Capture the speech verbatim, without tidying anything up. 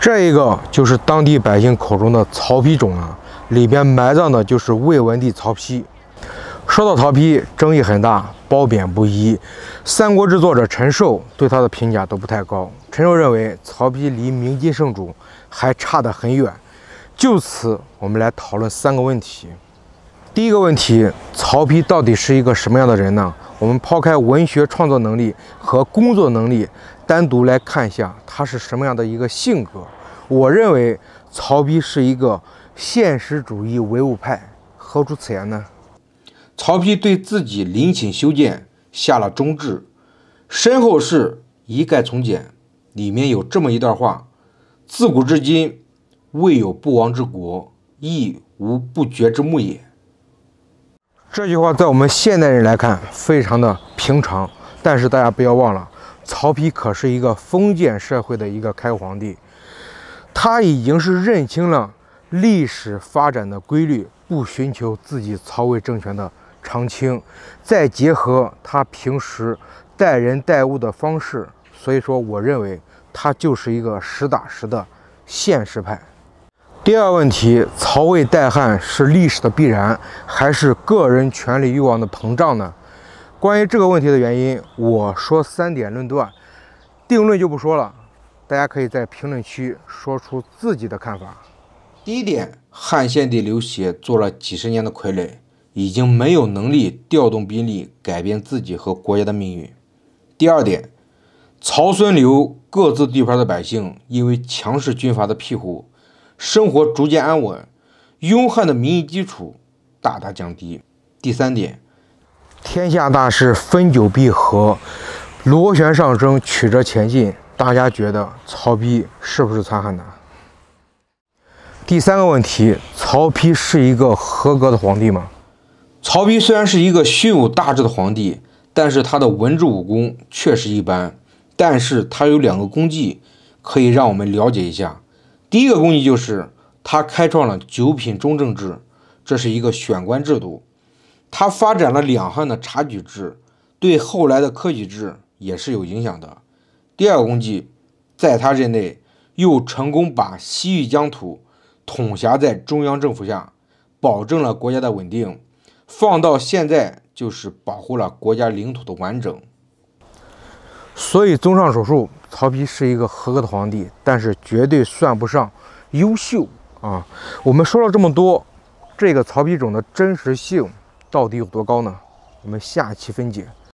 这一个就是当地百姓口中的曹丕冢啊，里边埋葬的就是魏文帝曹丕。说到曹丕，争议很大，褒贬不一。《三国志》作者陈寿对他的评价都不太高。陈寿认为曹丕离明金圣主还差得很远。就此，我们来讨论三个问题。第一个问题，曹丕到底是一个什么样的人呢？我们抛开文学创作能力和工作能力，单独来看一下他是什么样的一个性格。我认为曹丕是一个现实主义唯物派。何出此言呢？曹丕对自己陵寝修建下了忠志，身后事一概从简。里面有这么一段话：自古至今，未有不亡之国，亦无不绝之木也。这句话在我们现代人来看非常的平常，但是大家不要忘了，曹丕可是一个封建社会的一个开皇帝，他已经是认清了历史发展的规律，不寻求自己曹魏政权的长青，再结合他平时待人待物的方式，所以说我认为他就是一个实打实的现实派。第二问题，曹魏代汉是历史的必然，还是个人权力欲望的膨胀呢？关于这个问题的原因，我说三点论断，定论就不说了，大家可以在评论区说出自己的看法。第一点，汉献帝刘协做了几十年的傀儡，已经没有能力调动兵力改变自己和国家的命运。第二点，曹孙刘各自地盘的百姓因为强势军阀的庇护，生活逐渐安稳，拥汉的民意基础大大降低。第三点，天下大势分久必合，螺旋上升，曲折前进，大家觉得曹丕是不是残汉呢？第三个问题，曹丕是一个合格的皇帝吗？曹丕虽然是一个胸有大志的皇帝，但是他的文治武功确实一般。但是他有两个功绩可以让我们了解一下。第一个功绩就是他开创了九品中正制，这是一个选官制度。他发展了两汉的察举制，对后来的科举制也是有影响的。第二个功绩，在他任内又成功把西域疆土统辖在中央政府下，保证了国家的稳定，放到现在就是保护了国家领土的完整。所以综上所述，曹丕是一个合格的皇帝，但是绝对算不上优秀啊。我们说了这么多，这个曹丕冢的真实性到底有多高呢？我们下期分解。